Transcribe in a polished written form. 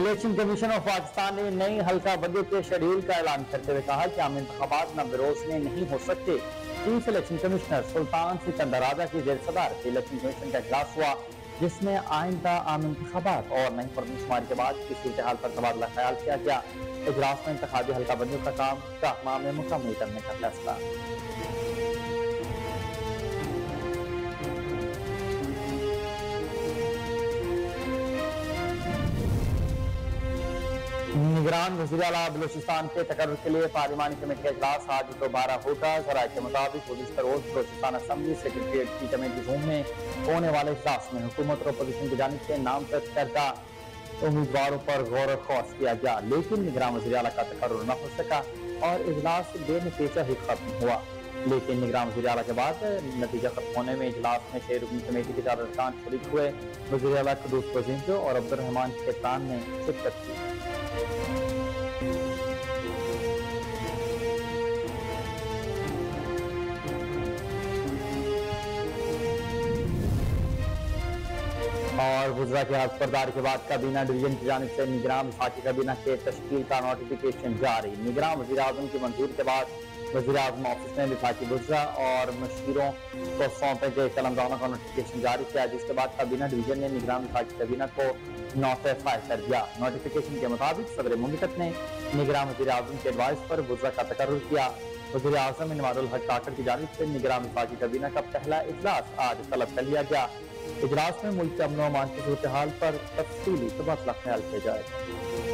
Election commission of Pakistan ने नई हल्का बंदियों के शेड्यूल का ऐलान करते हुए कहा कि आम इंतखाबात न बिरोज में नहीं हो सकते। Chief election commissioner Sultan Sikandar Raja की जेर सदारत इलेक्शन कमीशन का इजलास हुआ, जिसमें आइंदा आम इंतखाबात और नई मरदमशुमारी के बाद की सूरत हाल पर तबादला ख्याल किया गया। इजलास में इंतखाबी हल्का बंदियों का काम 4 माह में मुकम्मल करने का फैसला। निगरान वज़ीर आला बलूचिस्तान के तकर्रुर के लिए पार्लिमानी कमेटी का इजलास आज दोबारा होगा। ज़राए के मुताबिक गुज़िश्ता रोज बलूचिस्तान असम्बली सेक्रेटरीट की कमेटी रूम में होने वाले इजलास में हुकूमत और अपोजिशन की जानिब से नामजद करदा उम्मीदवारों पर गौर खौस किया गया, लेकिन निगरान वज़ीर आला का तकर्रुर न हो सका और इजलास बेनतीजा ही खत्म हुआ। लेकिन निगरान वज़ीर आला के बाद नतीजा खत्म होने में इजलास में 6 रुकनी कमेटी के 4 अरकान शरीक हुए। वज़ीर आला कुद्दूस बज़ींजो और अब्दुर्रहमान खेतान ने शिरकत की। और वज़रा के हाथ बरदारी के बाद काबीना डिवीजन की जानिब से निगरान वफाकी काबीना के तश्कील का नोटिफिकेशन जारी। निगरान वज़ीर आज़म की मंजूरी के बाद वज़ीर आज़म ऑफिस ने वफाकी वज़रा और मशीरों को सौंपे गए कलमदानों का नोटिफिकेशन जारी किया, जिसके बाद काबीना डिवीजन ने निगरान वफाकी काबीना को नोटिफाई कर दिया। नोटिफिकेशन के मुताबिक सदर मुमलिकत ने निगरान वज़ीर आज़म के एडवाइस पर वज़रा का तकर्रुर किया। वज़ीर आज़म इनवारुल हक काकड़ की जानिब से निगरान वफाकी काबीना का पहला इजलास आज तलब कर लिया गया। इजलास में मुल्क के अमन व अमान की सूरत हाल पर तफसीली तबादला ख्याल किया जाएगा।